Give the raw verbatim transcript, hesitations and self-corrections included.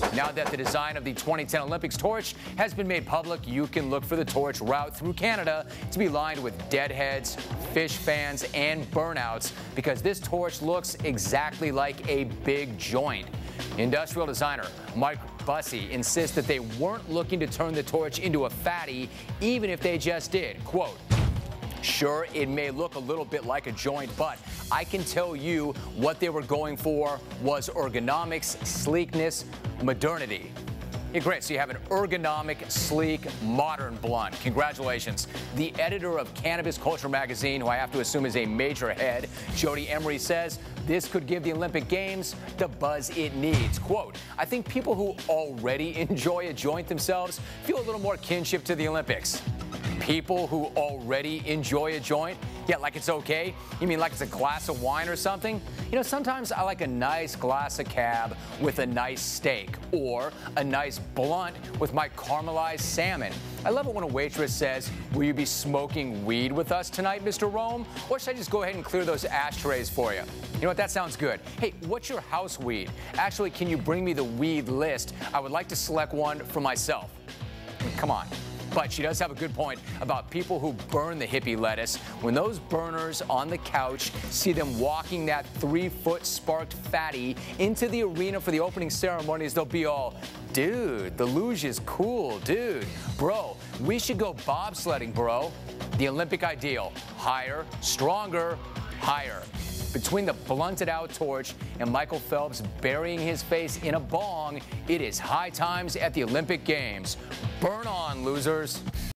Now that the design of the twenty ten Olympics torch has been made public, you can look for the torch route through Canada to be lined with deadheads, fish fans, and burnouts, because this torch looks exactly like a big joint. Industrial designer Mike Bussey insists that they weren't looking to turn the torch into a fatty, even if they just did. Quote, "Sure, it may look a little bit like a joint, but I can tell you what they were going for was ergonomics, sleekness, modernity." Yeah, great. So you have an ergonomic, sleek, modern blunt. Congratulations. The editor of Cannabis Culture magazine, who I have to assume is a major head, Jody Emery, says this could give the Olympic Games the buzz it needs. Quote, "I think people who already enjoy a joint themselves feel a little more kinship to the Olympics." People who already enjoy a joint? Yeah, like it's okay? You mean like it's a glass of wine or something? You know, sometimes I like a nice glass of cab with a nice steak, or a nice blunt with my caramelized salmon. I love it when a waitress says, "Will you be smoking weed with us tonight, Mister Rome? Or should I just go ahead and clear those ashtrays for you?" You know what, that sounds good. Hey, what's your house weed? Actually, can you bring me the weed list? I would like to select one for myself. Come on. But she does have a good point about people who burn the hippie lettuce. When those burners on the couch see them walking that three-foot sparked fatty into the arena for the opening ceremonies, they'll be all, "Dude, the luge is cool, dude. Bro, we should go bobsledding, bro." The Olympic ideal, higher, stronger, higher. Between the blunted out torch and Michael Phelps burying his face in a bong, it is high times at the Olympic Games. Burn on, losers.